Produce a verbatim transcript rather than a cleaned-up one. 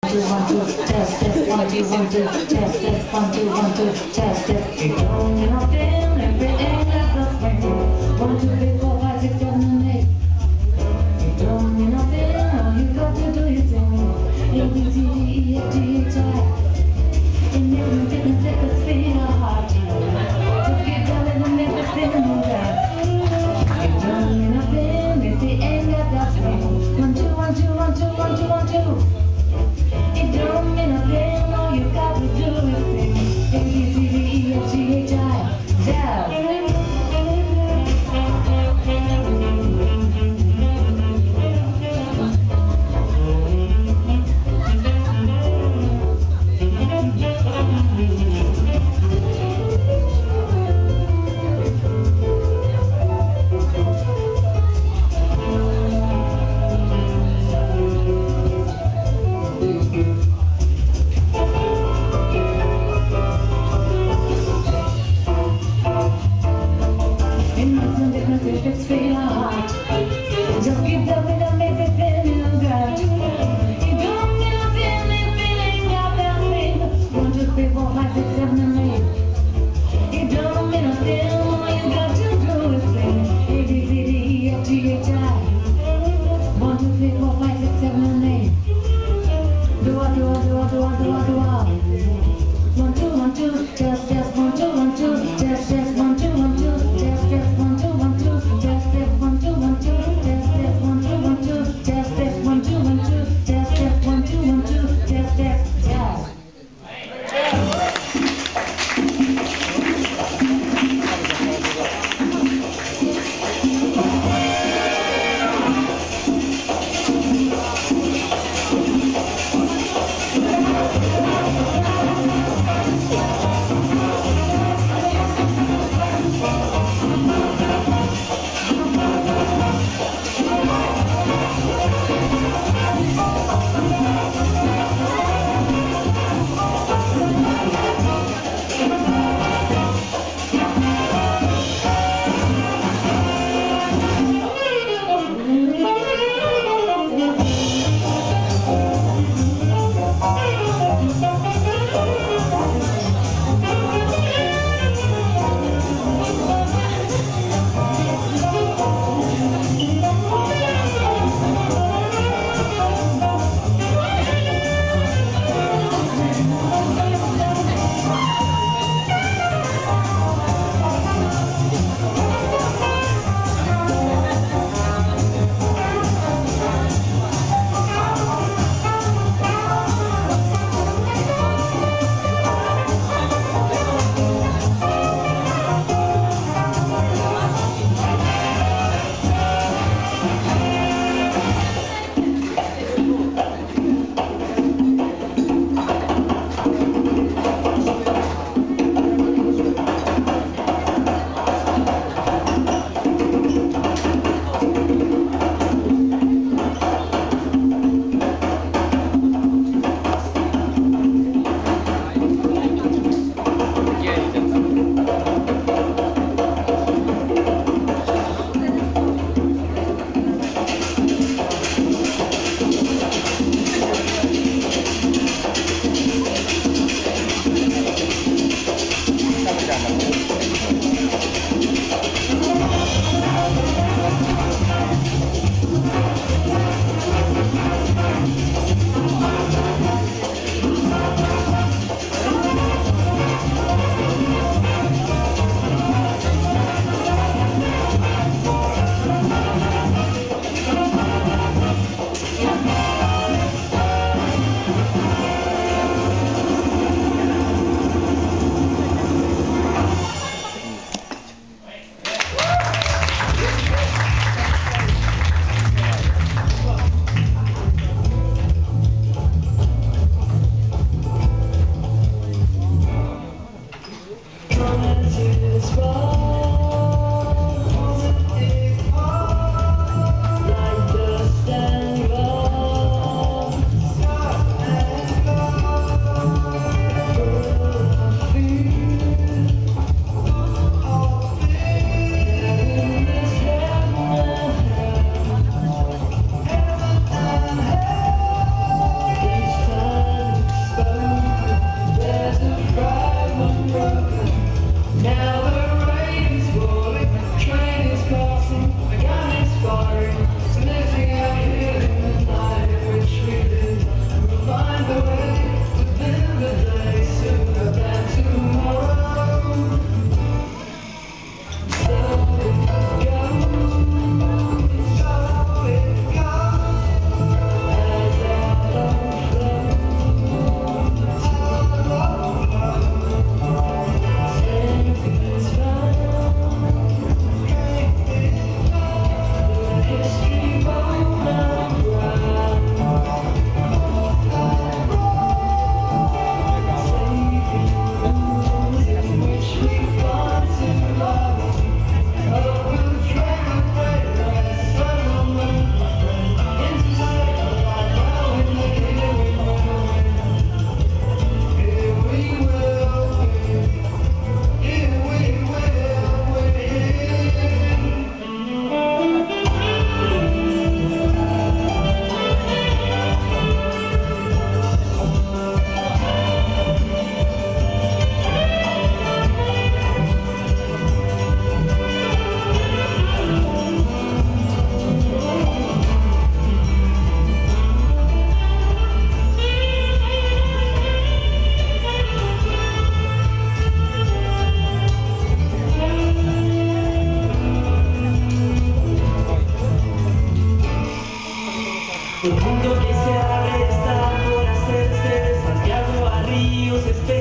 two, one, two, test, test, one, two, one, two, test, test, one, two, one, two, test, test. You don't need nothing, everything that's the same. One, two, three, four, five, six, seven, and eight. You don't need nothing, all you got to do is sing. A, B, C, D, E, F, G, H, I. And every fitness, it could speed a heart. Just get down and make the thing move out. You don't need nothing, if it ain't got that swing. One, two, one, two, one, two, one, two, one, two. It don't mean a thing, all you got to do is sing. A, B, C, D, E, F, G, H, I, jazz. If it's feeling hot, just keep the rhythm, make it feeling good. You don't get a feeling, feeling got that thing. One, two, three, four, five, six, seven, and eight. You don't mean a thing, all you got to do is sing. A, B, C, D, E, F, G, H, I. One, two, three, four, five, six, seven, and eight. Do a, do a, do a, do a, do a, do a. One, two, one, two, test, test, one, two, one, two, test, test, one, two, one, two, test, test, one, two, one, two. Test test one two one two test test one two one two test test one two one two test test one two one two test test jazz. El mundo que se abre está por hacerse, de Santiago a Ríos,